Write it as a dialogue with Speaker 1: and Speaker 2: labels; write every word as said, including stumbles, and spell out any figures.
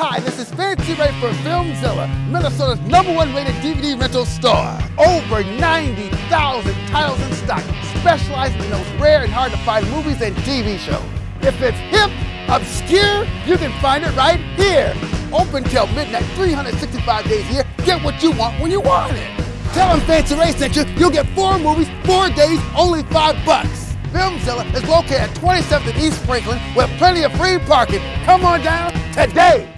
Speaker 1: Hi, this is Fancy Ray for FILMZILLA, Minnesota's number one rated D V D rental store. Over ninety thousand titles in stock, specializing in those rare and hard to find movies and T V shows. If it's hip, obscure, you can find it right here. Open till midnight, three hundred sixty-five days a year. Get what you want when you want it. Tell them Fancy Ray sent you, you'll get four movies, four days, only five bucks. FILMZILLA is located at twenty-seventh and East Franklin with plenty of free parking. Come on down today.